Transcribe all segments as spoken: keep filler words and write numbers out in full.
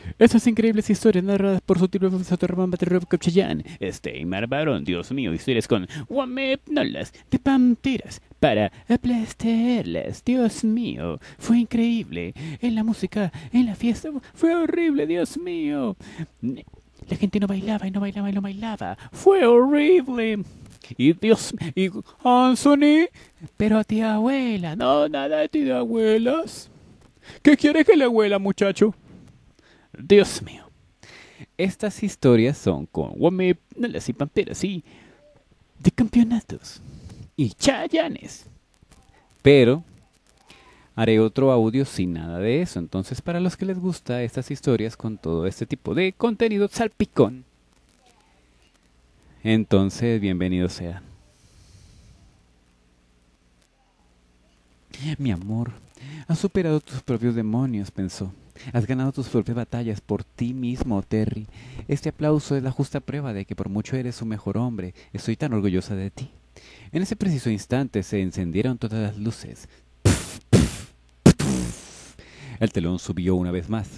Estas increíbles historias narradas por su tipo profesor Román Baterrov Kopchayan, Steinmar Barón, Dios mío, historias con Wamepnolas de panteras para aplastarlas, Dios mío, fue increíble. En la música, en la fiesta, fue horrible, Dios mío. La gente no bailaba y no bailaba y no bailaba, fue horrible. Y Dios, y Anthony, pero tía abuela, no, nada de tía abuelas. ¿Qué quiere que le abuela, muchacho? Dios mío. Estas historias son con Guamepalas y Panteras y de campeonatos y chayanes. Pero haré otro audio sin nada de eso. Entonces, para los que les gusta estas historias con todo este tipo de contenido salpicón, entonces bienvenido sea. Mi amor, has superado tus propios demonios, pensó. Has ganado tus propias batallas por ti mismo, Terry. Este aplauso es la justa prueba de que por mucho eres un mejor hombre. Estoy tan orgullosa de ti. En ese preciso instante se encendieron todas las luces. El telón subió una vez más.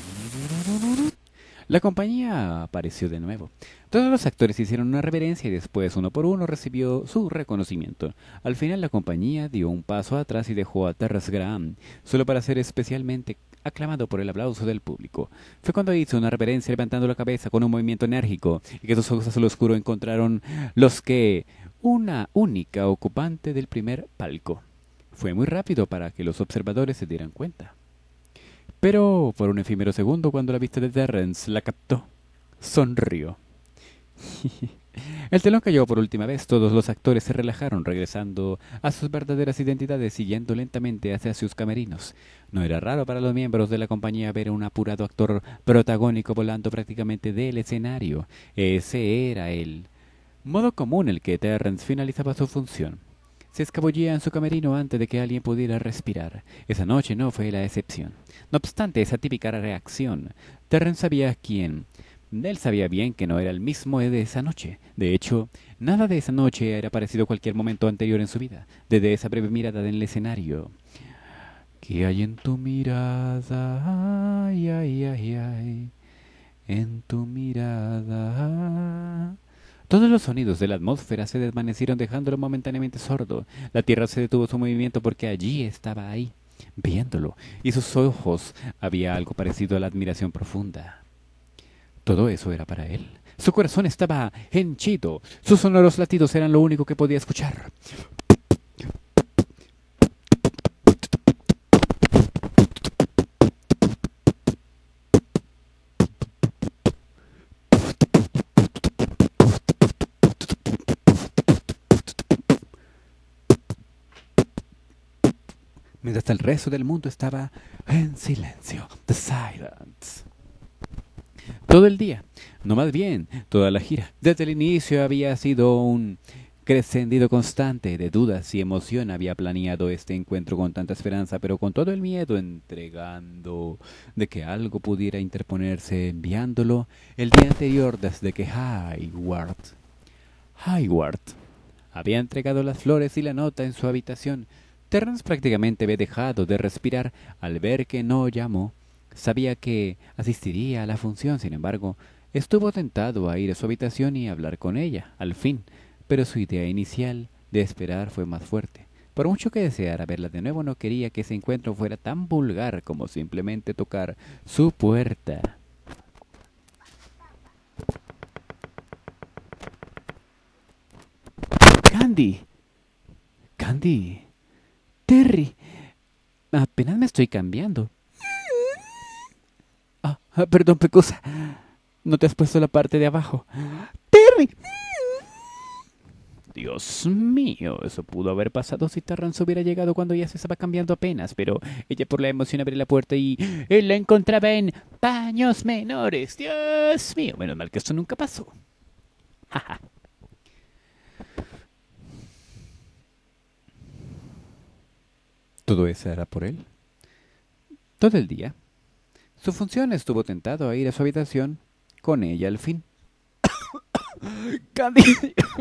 La compañía apareció de nuevo. Todos los actores hicieron una reverencia y después, uno por uno, recibió su reconocimiento. Al final, la compañía dio un paso atrás y dejó a Terrence Graham, solo para ser especialmente aclamado por el aplauso del público. Fue cuando hizo una reverencia levantando la cabeza con un movimiento enérgico y que sus ojos azul oscuro encontraron los que una única ocupante del primer palco. Fue muy rápido para que los observadores se dieran cuenta. Pero por un efímero segundo, cuando la vista de Terrence la captó, sonrió. El telón cayó por última vez, todos los actores se relajaron, regresando a sus verdaderas identidades y yendo lentamente hacia sus camerinos. No era raro para los miembros de la compañía ver a un apurado actor protagónico volando prácticamente del escenario. Ese era el modo común en el que Terrence finalizaba su función. Se escabullía en su camerino antes de que alguien pudiera respirar. Esa noche no fue la excepción. No obstante esa típica reacción, Terrence sabía quién. Él sabía bien que no era el mismo de esa noche. De hecho, nada de esa noche era parecido a cualquier momento anterior en su vida, desde esa breve mirada en el escenario. ¿Qué hay en tu mirada? Ay, ay, ay, ay. En tu mirada. Todos los sonidos de la atmósfera se desvanecieron dejándolo momentáneamente sordo. La tierra se detuvo su movimiento porque allí estaba ahí, viéndolo, y sus ojos había algo parecido a la admiración profunda. Todo eso era para él. Su corazón estaba henchido. Sus sonoros latidos eran lo único que podía escuchar. Mientras el resto del mundo estaba en silencio. The silence. Todo el día, no más bien, toda la gira. Desde el inicio había sido un crescendido constante de dudas y emoción. Había planeado este encuentro con tanta esperanza, pero con todo el miedo entregando de que algo pudiera interponerse enviándolo el día anterior desde que Hayward, Hayward había entregado las flores y la nota en su habitación. Terrence prácticamente había dejado de respirar al ver que no llamó. Sabía que asistiría a la función, sin embargo, estuvo tentado a ir a su habitación y hablar con ella, al fin, pero su idea inicial de esperar fue más fuerte. Por mucho que deseara verla de nuevo, no quería que ese encuentro fuera tan vulgar como simplemente tocar su puerta. Candy, Candy, Terry, apenas me estoy cambiando. Ah, ah, perdón, Pecosa. No te has puesto la parte de abajo. ¡Terry! Dios mío, eso pudo haber pasado si Terrence hubiera llegado cuando ella se estaba cambiando apenas, pero ella por la emoción abrió la puerta y él la encontraba en paños menores. Dios mío, menos mal que esto nunca pasó. Jaja. Todo eso era por él. Todo el día. Su función estuvo tentado a ir a su habitación con ella al fin. Candy.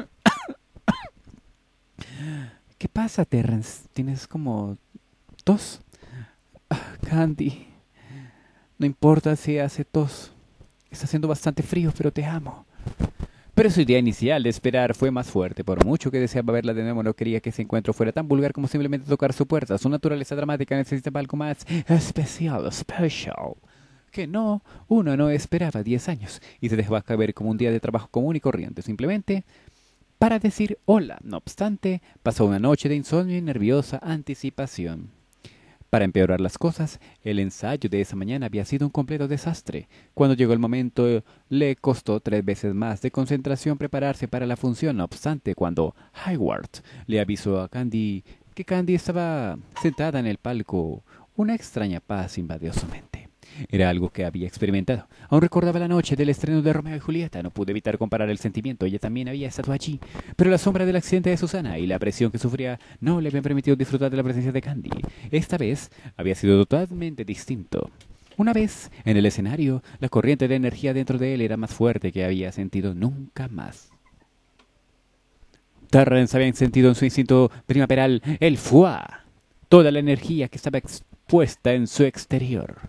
¿Qué pasa, Terrence? ¿Tienes como tos? Ah, Candy. No importa si hace tos. Está haciendo bastante frío, pero te amo. Pero su idea inicial de esperar fue más fuerte. Por mucho que deseaba verla de nuevo, no quería que ese encuentro fuera tan vulgar como simplemente tocar su puerta. Su naturaleza dramática necesitaba algo más especial, special. Que no, uno no esperaba diez años y se dejaba caer como un día de trabajo común y corriente, simplemente para decir hola. No obstante, pasó una noche de insomnio y nerviosa anticipación. Para empeorar las cosas, el ensayo de esa mañana había sido un completo desastre. Cuando llegó el momento, le costó tres veces más de concentración prepararse para la función. No obstante, cuando Hayward le avisó a Candy que Candy estaba sentada en el palco, una extraña paz invadió su mente. Era algo que había experimentado. Aún recordaba la noche del estreno de Romeo y Julieta. No pude evitar comparar el sentimiento. Ella también había estado allí. Pero la sombra del accidente de Susana y la presión que sufría no le habían permitido disfrutar de la presencia de Candy. Esta vez había sido totalmente distinto. Una vez en el escenario, la corriente de energía dentro de él era más fuerte que había sentido nunca más. Terrence había sentido en su instinto primaveral el fuá, toda la energía que estaba expuesta en su exterior.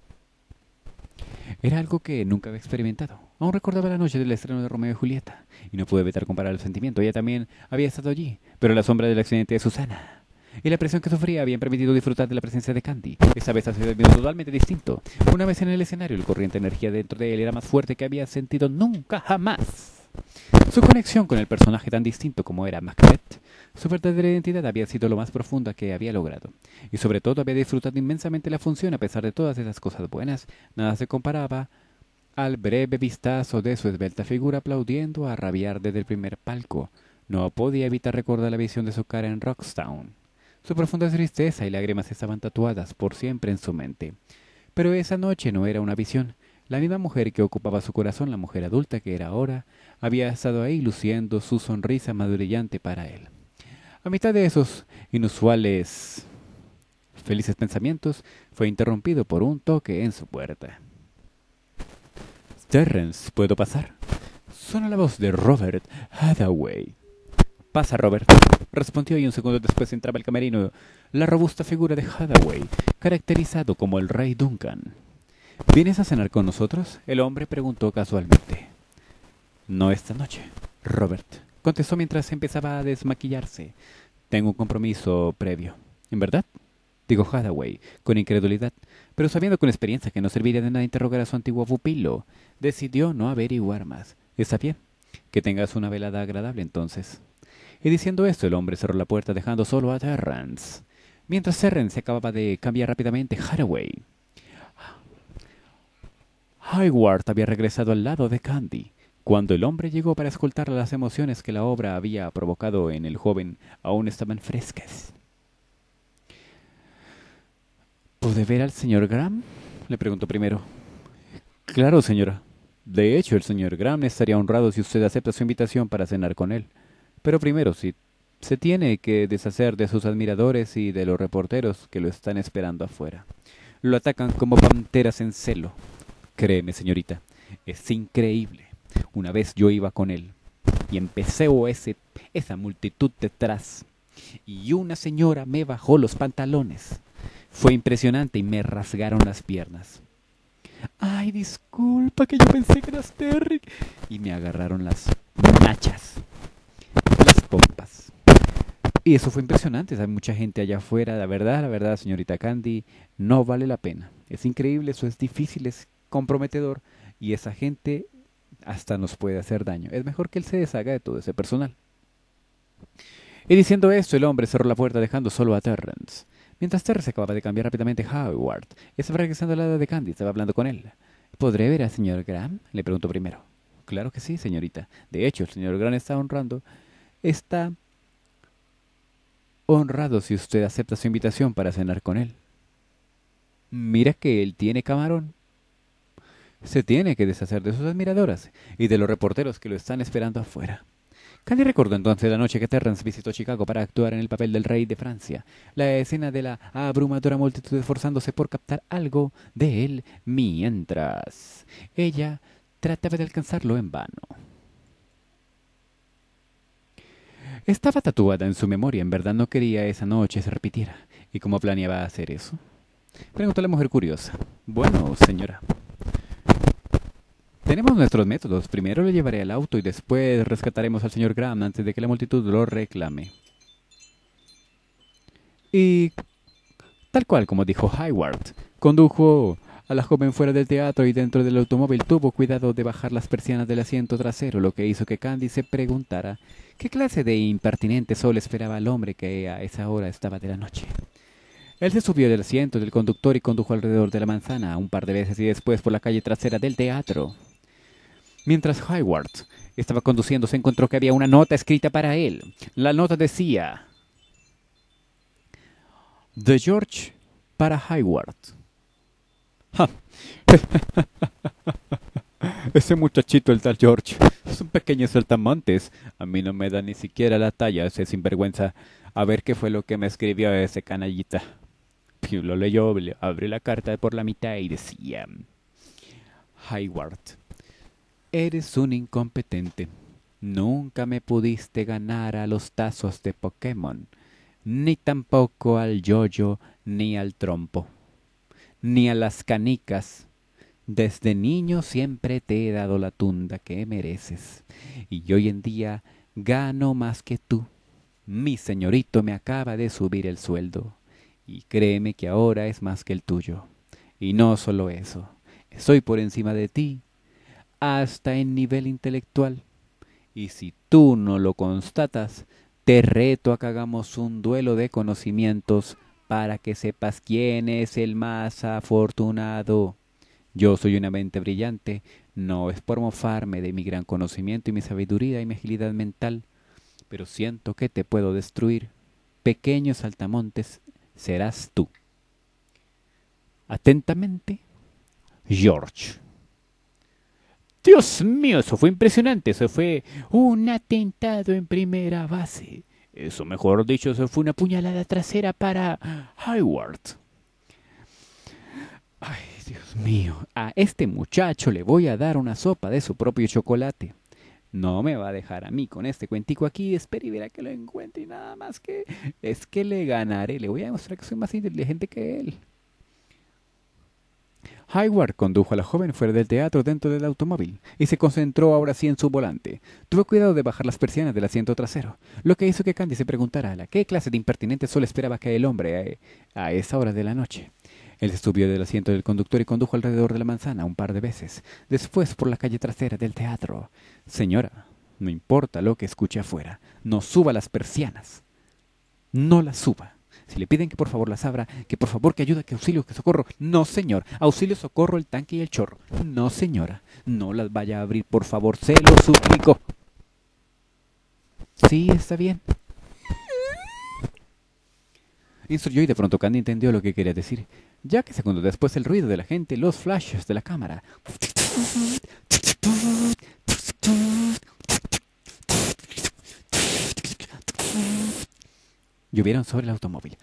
Era algo que nunca había experimentado. Aún recordaba la noche del estreno de Romeo y Julieta, y no pude evitar comparar el sentimiento. Ella también había estado allí, pero la sombra del accidente de Susana y la presión que sufría habían permitido disfrutar de la presencia de Candy. Esta vez ha sido totalmente distinto. Una vez en el escenario, el corriente de energía dentro de él era más fuerte que había sentido nunca jamás. Su conexión con el personaje tan distinto como era Macbeth, su verdadera identidad había sido lo más profunda que había logrado. Y sobre todo había disfrutado inmensamente la función a pesar de todas esas cosas buenas. Nada se comparaba al breve vistazo de su esbelta figura aplaudiendo a rabiar desde el primer palco. No podía evitar recordar la visión de su cara en Rockstown. Su profunda tristeza y lágrimas estaban tatuadas por siempre en su mente. Pero esa noche no era una visión. La misma mujer que ocupaba su corazón, la mujer adulta que era ahora, había estado ahí luciendo su sonrisa más brillante para él. A mitad de esos inusuales, felices pensamientos, fue interrumpido por un toque en su puerta. «Terrence, ¿puedo pasar?» Sonó la voz de Robert Hathaway. «Pasa, Robert», respondió, y un segundo después entraba al camerino la robusta figura de Hathaway, caracterizado como el Rey Duncan. «¿Vienes a cenar con nosotros?», el hombre preguntó casualmente. «No esta noche, Robert», contestó mientras empezaba a desmaquillarse. «Tengo un compromiso previo». «¿En verdad?», dijo Hathaway, con incredulidad, pero sabiendo con experiencia que no serviría de nada interrogar a su antiguo pupilo, decidió no averiguar más. «Está bien, que tengas una velada agradable entonces». Y diciendo esto, el hombre cerró la puerta dejando solo a Terrence. Mientras Terrence se acababa de cambiar rápidamente, Hathaway Hayward había regresado al lado de Candy. Cuando el hombre llegó para escoltar las emociones que la obra había provocado en el joven, aún estaban frescas. ¿Pude ver al señor Graham?, le preguntó primero. «Claro, señora. De hecho, el señor Graham estaría honrado si usted acepta su invitación para cenar con él. Pero primero, si se tiene que deshacer de sus admiradores y de los reporteros que lo están esperando afuera. Lo atacan como panteras en celo. Créeme, señorita, es increíble. Una vez yo iba con él y empecé o ese, esa multitud detrás y una señora me bajó los pantalones. Fue impresionante y me rasgaron las piernas. ¡Ay, disculpa, que yo pensé que eras Terry! Y me agarraron las nachas, las pompas. Y eso fue impresionante. Hay mucha gente allá afuera. La verdad, la verdad, señorita Candy, no vale la pena. Es increíble, eso es difícil, es comprometedor. Y esa gente hasta nos puede hacer daño. Es mejor que él se deshaga de todo ese personal». Y diciendo esto, el hombre cerró la puerta dejando solo a Terrence. Mientras Terrence acababa de cambiar rápidamente, Howard estaba regresando al lado de Candy, estaba hablando con él. «¿Podré ver al señor Graham?», le preguntó primero. «Claro que sí, señorita. De hecho, el señor Graham está honrando. Está honrado si usted acepta su invitación para cenar con él. Mira que él tiene camarón. Se tiene que deshacer de sus admiradoras y de los reporteros que lo están esperando afuera». Candy recordó entonces la noche que Terrence visitó Chicago para actuar en el papel del rey de Francia, la escena de la abrumadora multitud esforzándose por captar algo de él mientras ella trataba de alcanzarlo en vano. Estaba tatuada en su memoria, en verdad no quería esa noche se repitiera. ¿Y cómo planeaba hacer eso? Preguntó la mujer curiosa. Bueno, señora. Tenemos nuestros métodos. Primero lo llevaré al auto y después rescataremos al señor Graham antes de que la multitud lo reclame. Y, tal cual como dijo Hayward, condujo a la joven fuera del teatro y dentro del automóvil tuvo cuidado de bajar las persianas del asiento trasero, lo que hizo que Candy se preguntara qué clase de impertinente sol esperaba al hombre que a esa hora estaba de la noche. Él se subió del asiento del conductor y condujo alrededor de la manzana un par de veces y después por la calle trasera del teatro. Mientras Hayward estaba conduciendo, se encontró que había una nota escrita para él. La nota decía: de George para Hayward. Ja. Ese muchachito, el tal George, es un pequeño saltamontes. A mí no me da ni siquiera la talla ese sinvergüenza. A ver qué fue lo que me escribió ese canallita. Lo leyó, abrió la carta por la mitad y decía: Hayward, eres un incompetente. Nunca me pudiste ganar a los tazos de Pokémon, ni tampoco al yoyo, ni al trompo, ni a las canicas. Desde niño siempre te he dado la tunda que mereces, y hoy en día gano más que tú. Mi señorito me acaba de subir el sueldo, y créeme que ahora es más que el tuyo. Y no solo eso, estoy por encima de ti, hasta en nivel intelectual. Y si tú no lo constatas, te reto a que hagamos un duelo de conocimientos para que sepas quién es el más afortunado. Yo soy una mente brillante, no es por mofarme de mi gran conocimiento y mi sabiduría y mi agilidad mental, pero siento que te puedo destruir. Pequeño saltamontes, serás tú. Atentamente, George. Dios mío, eso fue impresionante, eso fue un atentado en primera base. Eso, mejor dicho, eso fue una puñalada trasera para Hayward. Ay, Dios mío, a este muchacho le voy a dar una sopa de su propio chocolate. No me va a dejar a mí con este cuentico aquí, espere y verá que lo encuentre y nada más que es que le ganaré, le voy a demostrar que soy más inteligente que él. Hayward condujo a la joven fuera del teatro dentro del automóvil y se concentró ahora sí en su volante. Tuvo cuidado de bajar las persianas del asiento trasero, lo que hizo que Candy se preguntara a la qué clase de impertinente solo esperaba que el hombre a, a esa hora de la noche. Él se subió del asiento del conductor y condujo alrededor de la manzana un par de veces, después por la calle trasera del teatro. Señora, no importa lo que escuche afuera, no suba las persianas. No las suba. Si le piden que por favor las abra, que por favor que ayude, que auxilio, que socorro. No, señor. Auxilio, socorro, el tanque y el chorro. No, señora. No las vaya a abrir, por favor. Se lo suplico. Sí, está bien. Instruyó y de pronto Candy entendió lo que quería decir, ya que segundos después el ruido de la gente, los flashes de la cámara llovieron sobre el automóvil.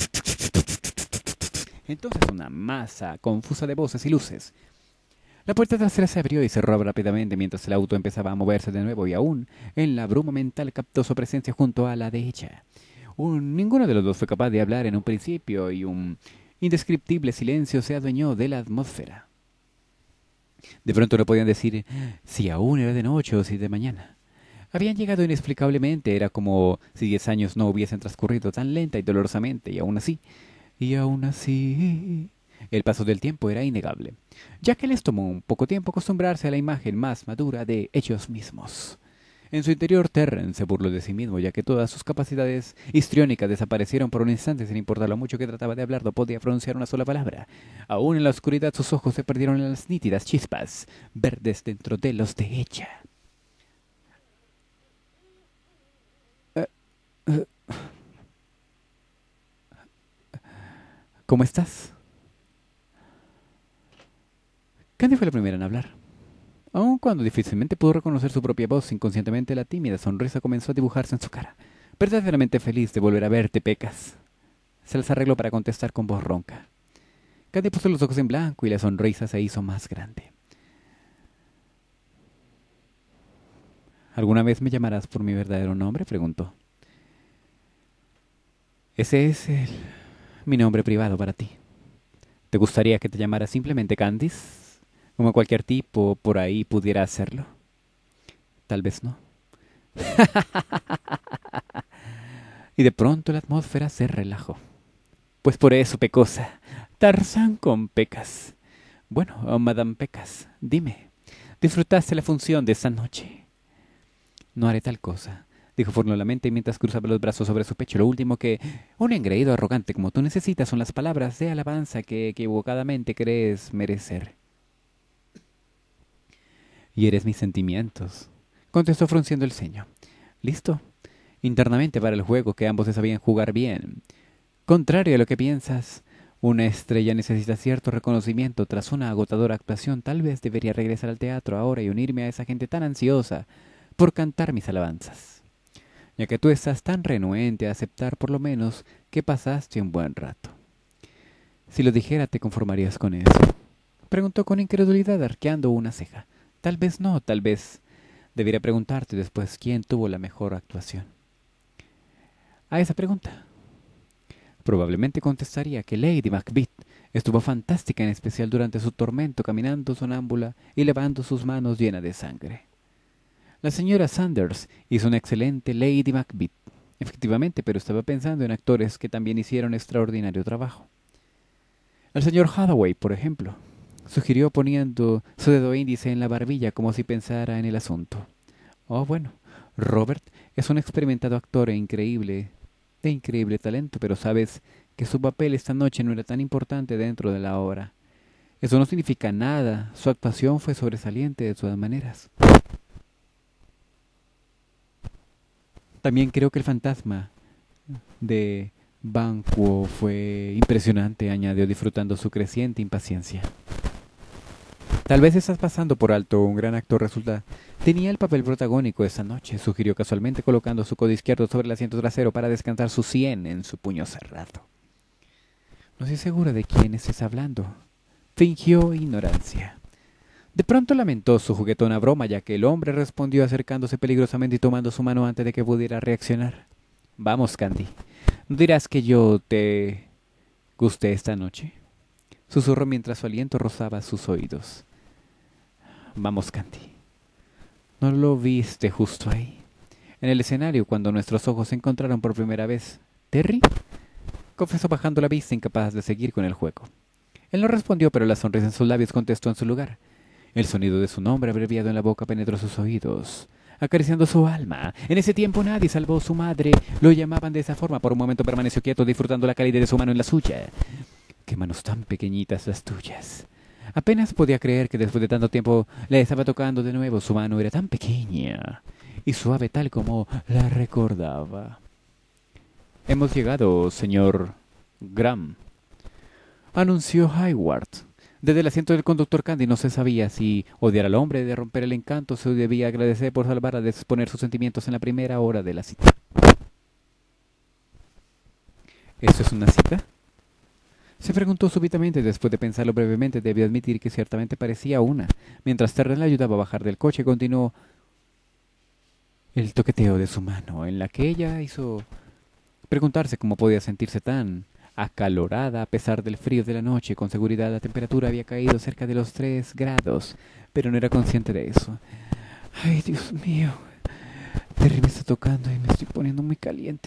Entonces una masa confusa de voces y luces. La puerta trasera se abrió y cerró rápidamente mientras el auto empezaba a moverse de nuevo y aún en la bruma mental captó su presencia junto a la de ella. Un, ninguno de los dos fue capaz de hablar en un principio y un indescriptible silencio se adueñó de la atmósfera. De pronto no podían decir si aún era de noche o si de mañana. Habían llegado inexplicablemente, era como si diez años no hubiesen transcurrido tan lenta y dolorosamente, y aún así, y aún así, el paso del tiempo era innegable, ya que les tomó un poco tiempo acostumbrarse a la imagen más madura de ellos mismos. En su interior, Terren se burló de sí mismo, ya que todas sus capacidades histriónicas desaparecieron por un instante sin importar lo mucho que trataba de hablar, no podía pronunciar una sola palabra. Aún en la oscuridad sus ojos se perdieron en las nítidas chispas verdes dentro de los de ella. ¿Cómo estás? Candy fue la primera en hablar. Aun cuando difícilmente pudo reconocer su propia voz, inconscientemente la tímida sonrisa comenzó a dibujarse en su cara. Verdaderamente feliz de volver a verte, Pecas. Se las arregló para contestar con voz ronca. Candy puso los ojos en blanco y la sonrisa se hizo más grande. ¿Alguna vez me llamarás por mi verdadero nombre?, preguntó. Ese es el, mi nombre privado para ti. ¿Te gustaría que te llamara simplemente Candice? Como cualquier tipo por ahí pudiera hacerlo. Tal vez no. Y de pronto la atmósfera se relajó. Pues por eso, Pecosa. Tarzán con pecas. Bueno, oh, Madame Pecas, dime, ¿disfrutaste la función de esta noche? No haré tal cosa, dijo furtivamente mientras cruzaba los brazos sobre su pecho. Lo último que un engreído arrogante como tú necesitas son las palabras de alabanza que equivocadamente crees merecer. Y eres mis sentimientos, contestó frunciendo el ceño. ¿Listo? Internamente para el juego que ambos se sabían jugar bien. Contrario a lo que piensas, una estrella necesita cierto reconocimiento tras una agotadora actuación. Tal vez debería regresar al teatro ahora y unirme a esa gente tan ansiosa por cantar mis alabanzas, ya que tú estás tan renuente a aceptar por lo menos que pasaste un buen rato. Si lo dijera, ¿te conformarías con eso? Preguntó con incredulidad, arqueando una ceja. Tal vez no, tal vez debería preguntarte después quién tuvo la mejor actuación. A esa pregunta probablemente contestaría que Lady Macbeth estuvo fantástica, en especial durante su tormento, caminando sonámbula y levando sus manos llenas de sangre. La señora Sanders hizo una excelente Lady Macbeth, efectivamente, pero estaba pensando en actores que también hicieron extraordinario trabajo. El señor Hathaway, por ejemplo, sugirió poniendo su dedo índice en la barbilla como si pensara en el asunto. Oh, bueno, Robert es un experimentado actor e increíble, de increíble talento, pero sabes que su papel esta noche no era tan importante dentro de la obra. Eso no significa nada. Su actuación fue sobresaliente de todas maneras. También creo que el fantasma de Banquo fue impresionante, añadió, disfrutando su creciente impaciencia. Tal vez estás pasando por alto un gran actor resulta. Tenía el papel protagónico esta noche, sugirió casualmente, colocando su codo izquierdo sobre el asiento trasero para descansar su sien en su puño cerrado. No estoy segura de quién estés hablando. Fingió ignorancia. De pronto lamentó su juguetona broma, ya que el hombre respondió acercándose peligrosamente y tomando su mano antes de que pudiera reaccionar. Vamos, Candy. ¿No dirás que yo te gusté esta noche? Susurró mientras su aliento rozaba sus oídos. Vamos, Candy. ¿No lo viste justo ahí? En el escenario, cuando nuestros ojos se encontraron por primera vez. ¿Terry? Confesó bajando la vista, incapaz de seguir con el juego. Él no respondió, pero la sonrisa en sus labios contestó en su lugar. El sonido de su nombre abreviado en la boca penetró sus oídos, acariciando su alma. En ese tiempo nadie salvó a su madre. Lo llamaban de esa forma. Por un momento permaneció quieto, disfrutando la calidez de su mano en la suya. ¡Qué manos tan pequeñitas las tuyas! Apenas podía creer que después de tanto tiempo la estaba tocando de nuevo. Su mano era tan pequeña y suave, tal como la recordaba. Hemos llegado, señor Graham, anunció Hayward. Desde el asiento del conductor, Candy no se sabía si odiar al hombre de romper el encanto, se debía agradecer por salvar a de exponer sus sentimientos en la primera hora de la cita. ¿Eso es una cita? Se preguntó súbitamente. Después de pensarlo brevemente, debió admitir que ciertamente parecía una. Mientras Terrell le ayudaba a bajar del coche, continuó el toqueteo de su mano, en la que ella hizo preguntarse cómo podía sentirse tan acalorada a pesar del frío de la noche. Con seguridad la temperatura había caído cerca de los tres grados, pero no era consciente de eso. ¡Ay, Dios mío! Terry me está tocando y me estoy poniendo muy caliente.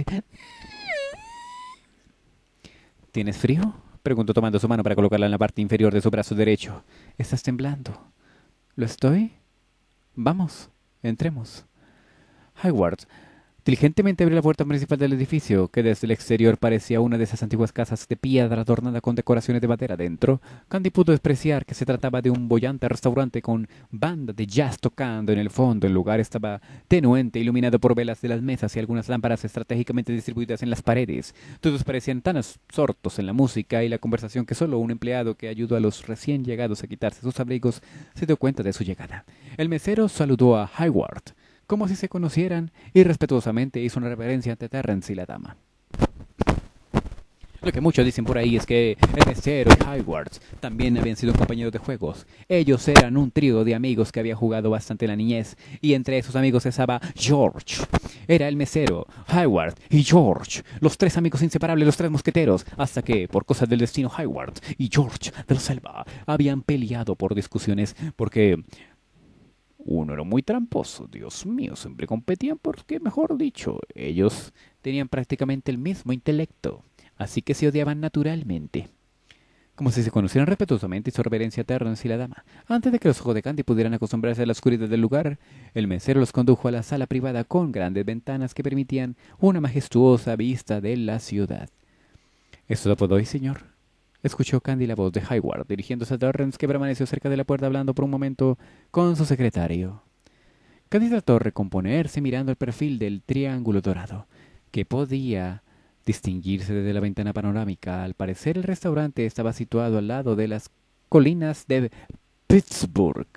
¿Tienes frío?, preguntó tomando su mano para colocarla en la parte inferior de su brazo derecho. Estás temblando. ¿Lo estoy? Vamos, entremos. Hayward diligentemente abrió la puerta principal del edificio, que desde el exterior parecía una de esas antiguas casas de piedra adornada con decoraciones de madera. Dentro, Candy pudo despreciar que se trataba de un boyante restaurante con banda de jazz tocando en el fondo. El lugar estaba tenuemente iluminado por velas de las mesas y algunas lámparas estratégicamente distribuidas en las paredes. Todos parecían tan absortos en la música y la conversación que solo un empleado que ayudó a los recién llegados a quitarse sus abrigos se dio cuenta de su llegada. El mesero saludó a Hayward como si se conocieran, y respetuosamente hizo una reverencia ante Terrence y la dama. Lo que muchos dicen por ahí es que el mesero y Hogwarts también habían sido compañeros de juegos. Ellos eran un trío de amigos que había jugado bastante en la niñez, y entre esos amigos estaba George. Era el mesero, Hogwarts y George, los tres amigos inseparables, los tres mosqueteros, hasta que, por cosas del destino, Hogwarts y George de la Selva habían peleado por discusiones porque uno era muy tramposo, Dios mío, siempre competían porque, mejor dicho, ellos tenían prácticamente el mismo intelecto, así que se odiaban naturalmente. Como si se conocieran respetuosamente, hizo reverencia a Terrence y la dama. Antes de que los ojos de Candy pudieran acostumbrarse a la oscuridad del lugar, el mesero los condujo a la sala privada con grandes ventanas que permitían una majestuosa vista de la ciudad. ¿Esto lo puedo hoy, señor? Escuchó Candy la voz de Hayward, dirigiéndose a Terrence, que permaneció cerca de la puerta hablando por un momento con su secretario. Candy trató de recomponerse mirando el perfil del triángulo dorado, que podía distinguirse desde la ventana panorámica. Al parecer el restaurante estaba situado al lado de las colinas de Pittsburgh.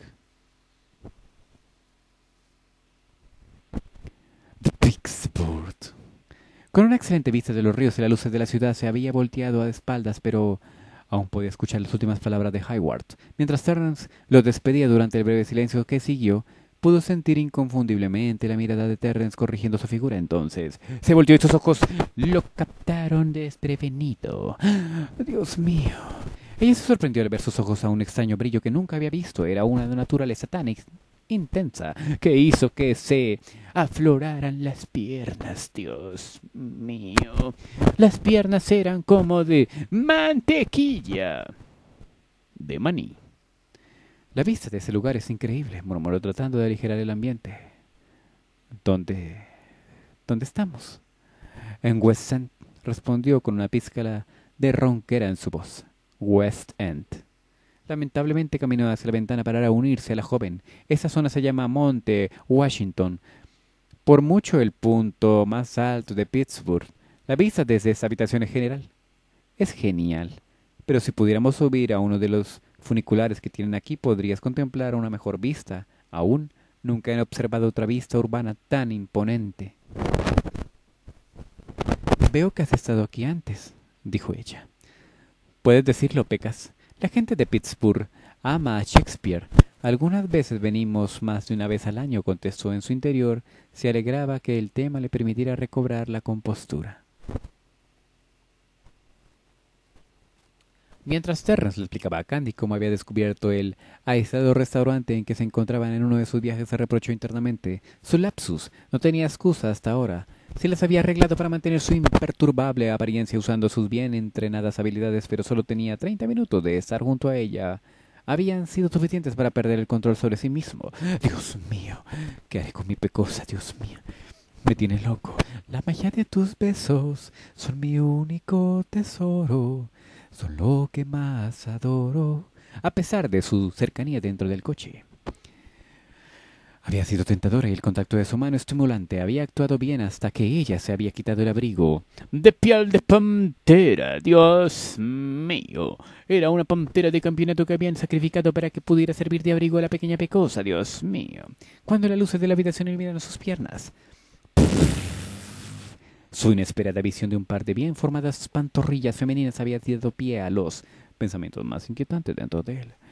De Pittsburgh. Con una excelente vista de los ríos y las luces de la ciudad, se había volteado a espaldas, pero aún podía escuchar las últimas palabras de Hayward. Mientras Terrence lo despedía durante el breve silencio que siguió, pudo sentir inconfundiblemente la mirada de Terrence corrigiendo su figura. Entonces se volteó y sus ojos lo captaron desprevenido. ¡Dios mío! Ella se sorprendió al ver sus ojos a un extraño brillo que nunca había visto. Era una naturaleza tan intensa que hizo que se afloraran las piernas. Dios mío, las piernas eran como de mantequilla de maní. La vista de ese lugar es increíble, murmuró tratando de aligerar el ambiente. ¿Dónde... dónde estamos? En West End, respondió con una pizca de ronquera en su voz. West End. Lamentablemente caminó hacia la ventana para unirse a la joven. Esa zona se llama Monte Washington, por mucho el punto más alto de Pittsburgh. La vista desde esa habitación en general es genial, pero si pudiéramos subir a uno de los funiculares que tienen aquí, podrías contemplar una mejor vista. Aún nunca he observado otra vista urbana tan imponente. Veo que has estado aquí antes, dijo ella. Puedes decirlo, Pecas. La gente de Pittsburgh ama a Shakespeare. Algunas veces venimos más de una vez al año, contestó. En su interior se alegraba que el tema le permitiera recobrar la compostura. Mientras Terrence le explicaba a Candy cómo había descubierto el aislado restaurante en que se encontraban en uno de sus viajes, se reprochó internamente. Su lapsus no tenía excusa hasta ahora. Se las había arreglado para mantener su imperturbable apariencia usando sus bien entrenadas habilidades, pero solo tenía treinta minutos de estar junto a ella. Habían sido suficientes para perder el control sobre sí mismo. Dios mío, ¿qué haré con mi pecosa? Dios mío, me tiene loco. La magia de tus besos son mi único tesoro. Son lo que más adoro. A pesar de su cercanía dentro del coche, había sido tentadora y el contacto de su mano estimulante había actuado bien hasta que ella se había quitado el abrigo. ¡De piel de pantera! ¡Dios mío! Era una pantera de campeonato que habían sacrificado para que pudiera servir de abrigo a la pequeña pecosa. ¡Dios mío! Cuando las luces de la habitación iluminaron sus piernas, su inesperada visión de un par de bien formadas pantorrillas femeninas había dado pie a los pensamientos más inquietantes dentro de él.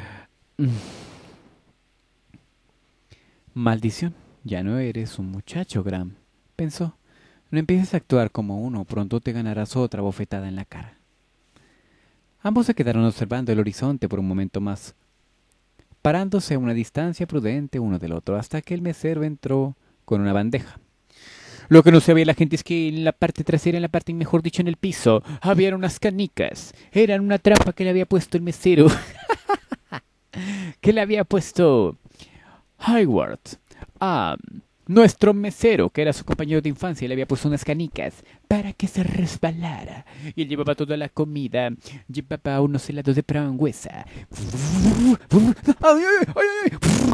Maldición, ya no eres un muchacho, Graham, pensó. No empieces a actuar como uno, pronto te ganarás otra bofetada en la cara. Ambos se quedaron observando el horizonte por un momento más, parándose a una distancia prudente uno del otro, hasta que el mesero entró con una bandeja. Lo que no sabía la gente es que en la parte trasera, en la parte, mejor dicho, en el piso, había unas canicas. Eran una trampa que le había puesto el mesero. que le había puesto Hayward a nuestro mesero, que era su compañero de infancia. Le había puesto unas canicas para que se resbalara. Y él llevaba toda la comida. Llevaba unos helados de frambuesa. ¡Ay, ay, ay!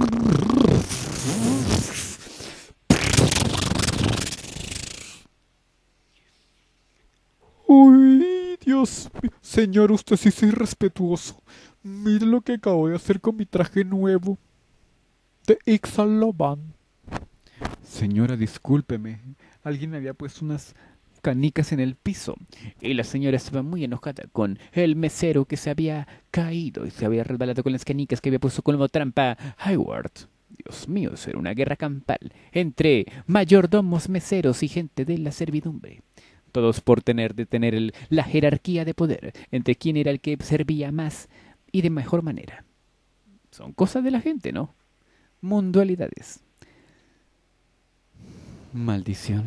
¡Uy, Dios mío! Señor, usted sí es irrespetuoso. Mire lo que acabo de hacer con mi traje nuevo de Ixalan. Señora, discúlpeme. Alguien me había puesto unas canicas en el piso. Y la señora estaba muy enojada con el mesero que se había caído y se había resbalado con las canicas que había puesto como trampa Hayward. Dios mío, eso era una guerra campal entre mayordomos, meseros y gente de la servidumbre. Todos por tener de tener el, la jerarquía de poder entre quién era el que servía más y de mejor manera. Son cosas de la gente, ¿no? Mundualidades. Maldición.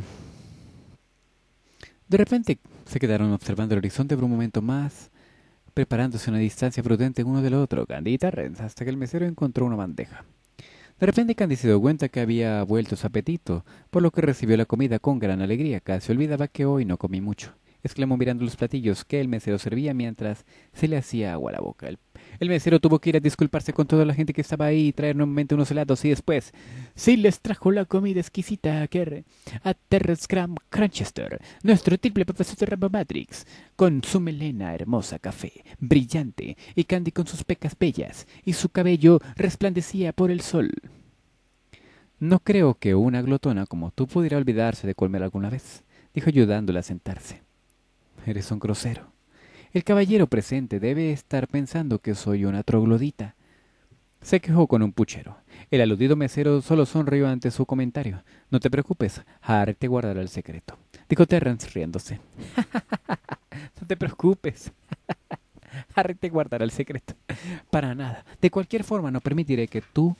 De repente se quedaron observando el horizonte por un momento más, preparándose a una distancia prudente uno del otro, Candy y Terrence, hasta que el mesero encontró una bandeja. De repente Candy se dio cuenta que había vuelto su apetito, por lo que recibió la comida con gran alegría. Casi olvidaba que hoy no comí mucho, exclamó mirando los platillos que el mesero servía mientras se le hacía agua a la boca. El, el mesero tuvo que ir a disculparse con toda la gente que estaba ahí y traer nuevamente unos helados y después sí les trajo la comida exquisita a, Kerr, a Terrence Graham Cranchester, nuestro triple profesor de Rambo Matrix, con su melena hermosa café, brillante, y Candy con sus pecas bellas, y su cabello resplandecía por el sol. No creo que una glotona como tú pudiera olvidarse de comer alguna vez, dijo ayudándola a sentarse. Eres un grosero. El caballero presente debe estar pensando que soy una troglodita. Se quejó con un puchero. El aludido mesero solo sonrió ante su comentario. No te preocupes, Harry te guardará el secreto, dijo Terrence riéndose. No te preocupes. Harry te guardará el secreto. Para nada. De cualquier forma, no permitiré que tú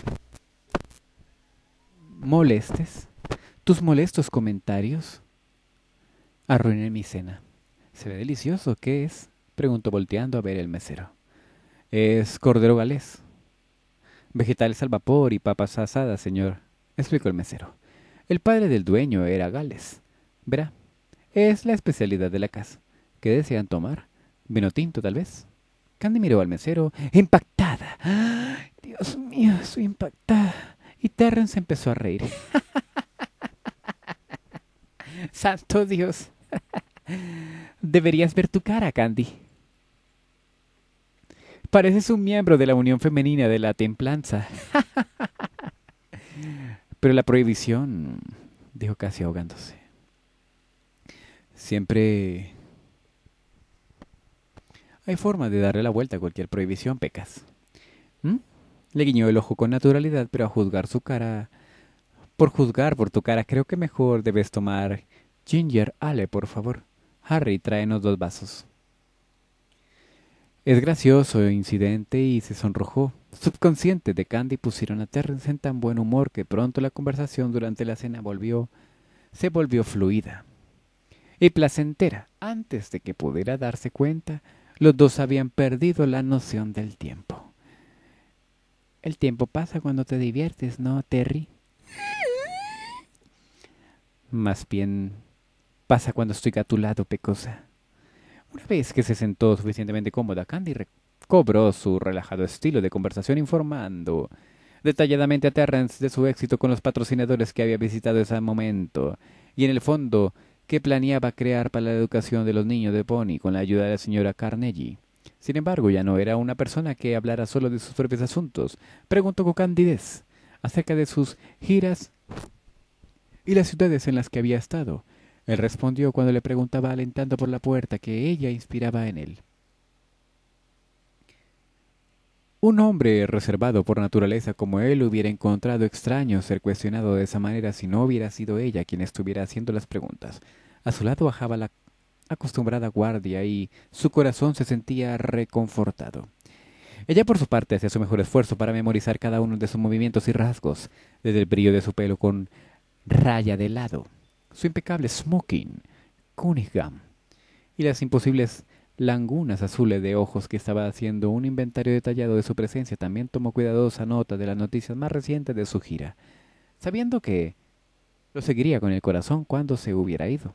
molestes. Tus molestos comentarios arruinen mi cena. Se ve delicioso. ¿Qué es? Preguntó volteando a ver el mesero. Es cordero galés. Vegetales al vapor y papas asadas, señor, explicó el mesero. El padre del dueño era Gales. Verá, es la especialidad de la casa. ¿Qué desean tomar? ¿Vino tinto, tal vez? Candy miró al mesero, impactada. ¡Ah! Dios mío, estoy impactada. Y Terrence empezó a reír. ¡Santo Dios! Deberías ver tu cara, Candy. Pareces un miembro de la Unión Femenina de la Templanza. Pero la prohibición, dijo casi ahogándose. Siempre hay forma de darle la vuelta a cualquier prohibición, Pecas. ¿Mm? Le guiñó el ojo con naturalidad, pero a juzgar su cara... Por juzgar por tu cara, creo que mejor debes tomar ginger ale, por favor. Harry, tráenos dos vasos. Es gracioso incidente y se sonrojó. Subconsciente de Candy pusieron a Terrence en tan buen humor que pronto la conversación durante la cena volvió, se volvió fluida y placentera. Antes de que pudiera darse cuenta, los dos habían perdido la noción del tiempo. El tiempo pasa cuando te diviertes, ¿no, Terry? Más bien pasa cuando estoy a tu lado, pecosa. Una vez que se sentó suficientemente cómoda, Candy recobró su relajado estilo de conversación informando detalladamente a Terrence de su éxito con los patrocinadores que había visitado ese momento y en el fondo que planeaba crear para la educación de los niños de Pony con la ayuda de la señora Carnegie. Sin embargo, ya no era una persona que hablara solo de sus propios asuntos. Preguntó con candidez acerca de sus giras y las ciudades en las que había estado. Él respondió cuando le preguntaba alentando por la puerta que ella inspiraba en él. Un hombre reservado por naturaleza como él hubiera encontrado extraño ser cuestionado de esa manera si no hubiera sido ella quien estuviera haciendo las preguntas. A su lado bajaba la acostumbrada guardia y su corazón se sentía reconfortado. Ella por su parte hacía su mejor esfuerzo para memorizar cada uno de sus movimientos y rasgos, desde el brillo de su pelo con raya de lado, su impecable smoking, Cunningham, y las imposibles langunas azules de ojos que estaba haciendo un inventario detallado de su presencia. También tomó cuidadosa nota de las noticias más recientes de su gira, sabiendo que lo seguiría con el corazón cuando se hubiera ido.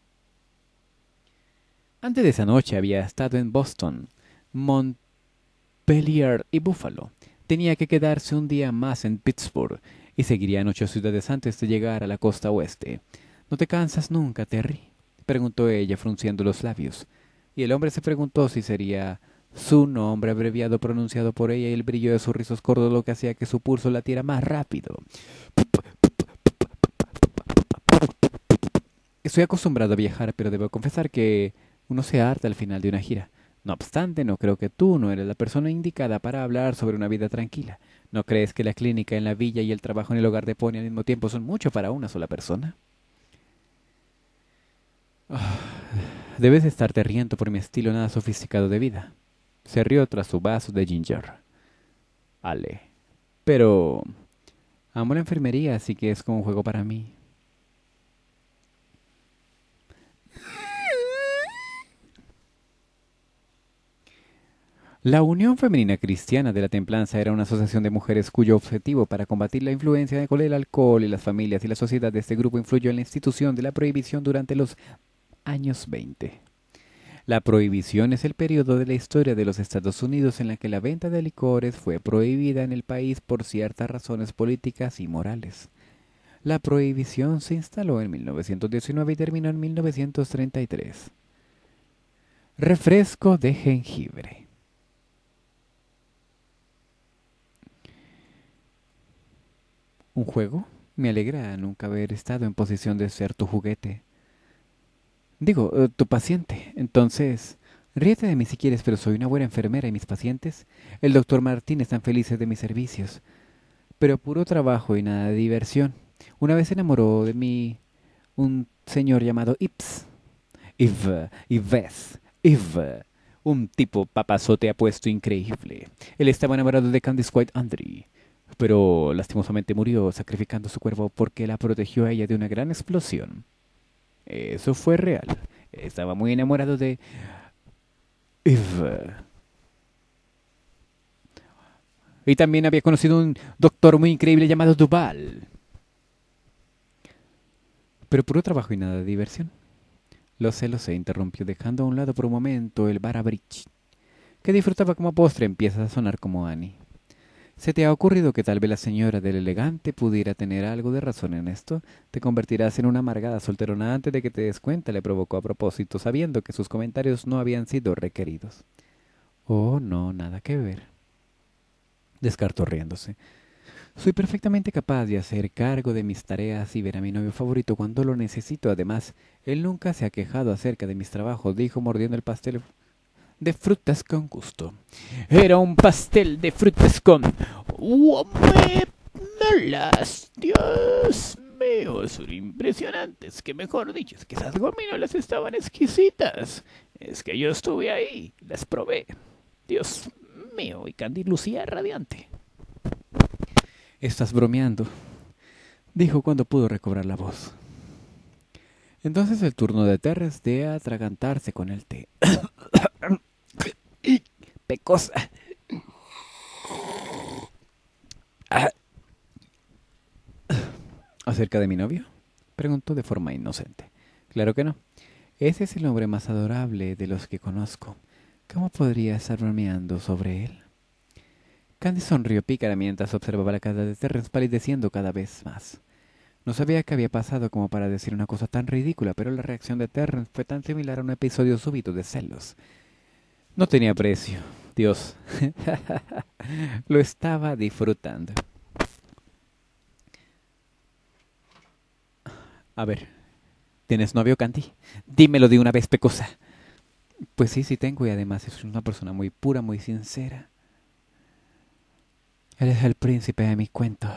Antes de esa noche había estado en Boston, Montpelier y Buffalo. Tenía que quedarse un día más en Pittsburgh y seguiría en ocho ciudades antes de llegar a la costa oeste. ¿No te cansas nunca, Terry?, preguntó ella frunciendo los labios. Y el hombre se preguntó si sería su nombre abreviado pronunciado por ella y el brillo de sus rizos cortos lo que hacía que su pulso latiera más rápido. Estoy acostumbrado a viajar, pero debo confesar que uno se harta al final de una gira. No obstante, no creo que tú no eres la persona indicada para hablar sobre una vida tranquila. ¿No crees que la clínica en la villa y el trabajo en el hogar de Pony al mismo tiempo son mucho para una sola persona? Ah, debes estarte riendo por mi estilo nada sofisticado de vida. Se rió tras su vaso de ginger. Ale. Pero amo la enfermería, así que es como un juego para mí. La Unión Femenina Cristiana de la Templanza era una asociación de mujeres cuyo objetivo para combatir la influencia del alcohol y las familias y la sociedad de este grupo influyó en la institución de la prohibición durante los años veinte. La prohibición es el periodo de la historia de los Estados Unidos en la que la venta de licores fue prohibida en el país por ciertas razones políticas y morales. La prohibición se instaló en mil novecientos diecinueve y terminó en mil novecientos treinta y tres. Refresco de jengibre. ¿Un juego? Me alegra nunca haber estado en posición de ser tu juguete. Digo, eh, tu paciente. Entonces, ríete de mí si quieres, pero soy una buena enfermera y mis pacientes, el doctor Martín, están felices de mis servicios. Pero puro trabajo y nada de diversión. Una vez se enamoró de mí un señor llamado Ips. Yves, Yves, Yves. Un tipo papazote apuesto increíble. Él estaba enamorado de Candice White Andre, pero lastimosamente murió sacrificando su cuerpo porque la protegió a ella de una gran explosión. Eso fue real. Estaba muy enamorado de Eve. Y también había conocido un doctor muy increíble llamado Duval. Pero puro trabajo y nada de diversión. Lo sé, lo sé, interrumpió, dejando a un lado por un momento el bar a bridge, que disfrutaba como postre. Empieza a sonar como Annie. ¿Se te ha ocurrido que tal vez la señora del elegante pudiera tener algo de razón en esto? Te convertirás en una amargada solterona antes de que te des cuenta, le provocó a propósito, sabiendo que sus comentarios no habían sido requeridos. Oh, no, nada que ver, descartó riéndose. Soy perfectamente capaz de hacer cargo de mis tareas y ver a mi novio favorito cuando lo necesito. Además, él nunca se ha quejado acerca de mis trabajos, dijo mordiendo el pastel de frutas con gusto. Era un pastel de frutas con gominolas. Dios mío, son impresionantes. Que mejor dicho, es que esas gominolas estaban exquisitas. Es que yo estuve ahí, las probé. Dios mío, y Candy lucía radiante. Estás bromeando, dijo cuando pudo recobrar la voz. Entonces el turno de Terrence de atragantarse con el té. Pecosa. ¿Acerca de mi novio? Preguntó de forma inocente. Claro que no. Ese es el hombre más adorable de los que conozco. ¿Cómo podría estar bromeando sobre él? Candy sonrió pícara mientras observaba la cara de Terrence palideciendo cada vez más. No sabía qué había pasado como para decir una cosa tan ridícula, pero la reacción de Terrence fue tan similar a un episodio súbito de celos. No tenía precio. Dios. Lo estaba disfrutando. A ver, ¿tienes novio, Candy? Dímelo de una vez, pecosa. Pues sí, sí tengo, y además es una persona muy pura, muy sincera. Él es el príncipe de mi cuento.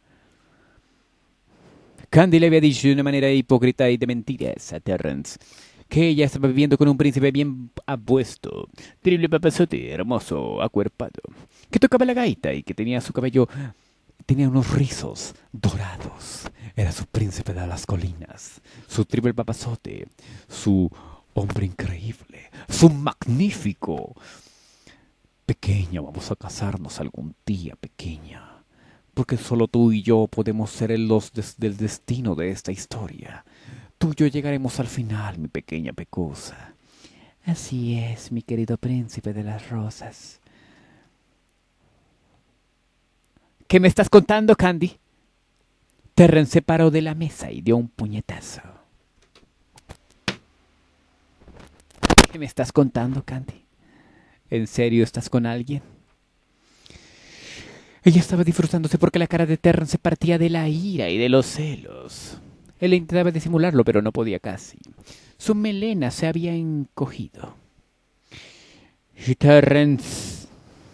Candy le había dicho de una manera hipócrita y de mentiras a Terrence que ella estaba viviendo con un príncipe bien apuesto, terrible papazote, hermoso, acuerpado, que tocaba la gaita y que tenía su cabello, tenía unos rizos dorados. Era su príncipe de las colinas, su triple papazote, su hombre increíble, su magnífico. Pequeña, vamos a casarnos algún día, pequeña, porque solo tú y yo podemos ser los des del destino de esta historia. Tú y yo llegaremos al final, mi pequeña pecosa. Así es, mi querido príncipe de las rosas. ¿Qué me estás contando, Candy? Terrence se paró de la mesa y dio un puñetazo. ¿Qué me estás contando, Candy? ¿En serio estás con alguien? Ella estaba disfrutándose porque la cara de Terrence se partía de la ira y de los celos. Él intentaba disimularlo, pero no podía casi. Su melena se había encogido. Terrence,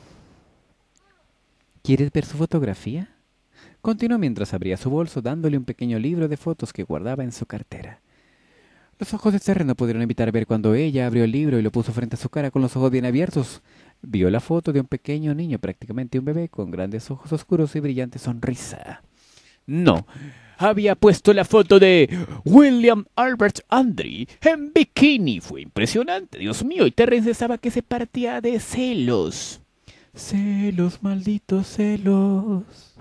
¿quieres ver su fotografía? Continuó mientras abría su bolso, dándole un pequeño libro de fotos que guardaba en su cartera. Los ojos de Terrence no pudieron evitar ver cuando ella abrió el libro y lo puso frente a su cara con los ojos bien abiertos. Vio la foto de un pequeño niño, prácticamente un bebé, con grandes ojos oscuros y brillante sonrisa. No, había puesto la foto de William Albert Andre en bikini. Fue impresionante, Dios mío, y Terrence pensaba que se partía de celos. Celos, malditos celos.